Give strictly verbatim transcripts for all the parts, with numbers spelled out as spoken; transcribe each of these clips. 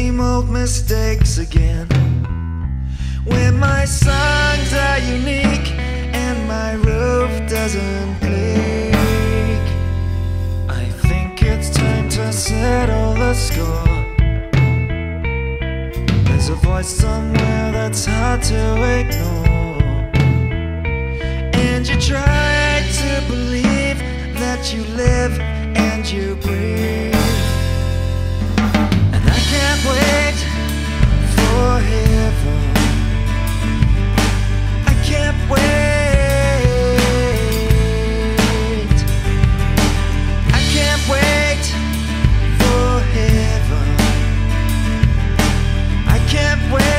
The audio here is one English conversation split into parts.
same old mistakes again. When my songs are unique and my roof doesn't leak, I think it's time to settle the score. There's a voice somewhere that's hard to ignore, and you try to believe that you live and you breathe. And I can't wait for heaven. I can't wait. I can't wait for heaven. I can't wait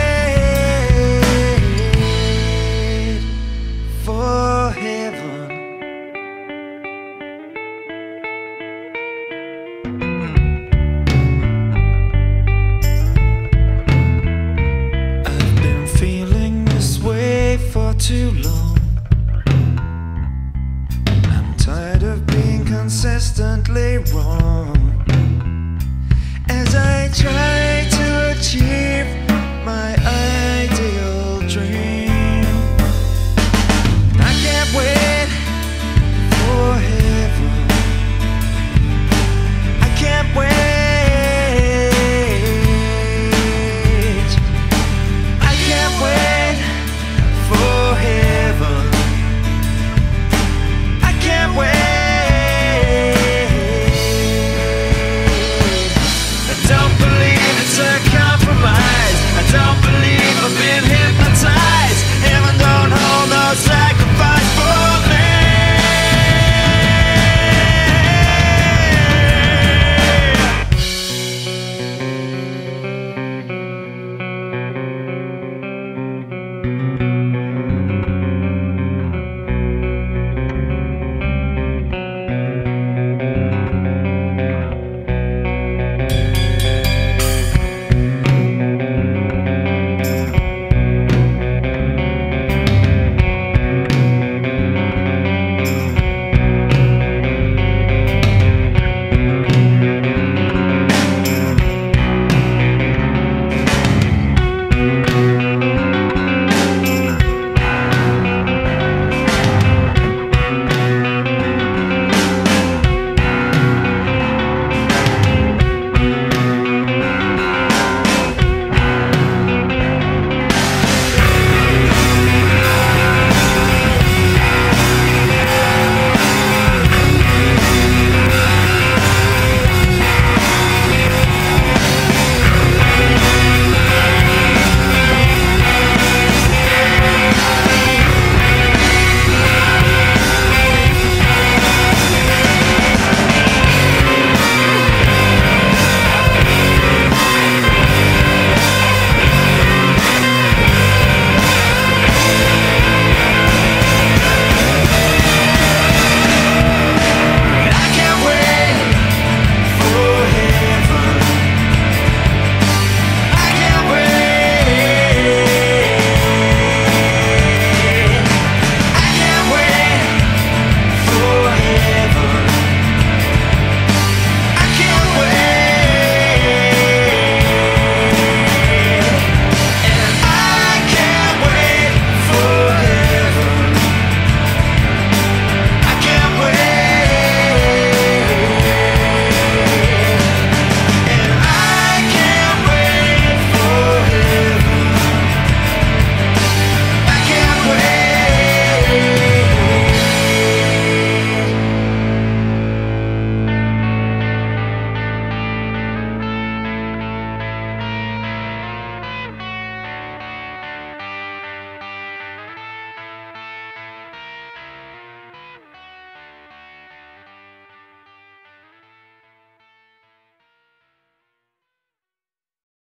for heaven. Too long. I'm tired of being consistently wrong as I try to achieve my ideal dream. I can't wait for heaven. I can't wait. I can't wait for heaven. I can't wait. I don't believe it's a compromise. I don't believe I've been hypnotized. Heaven don't hold no sacrifice.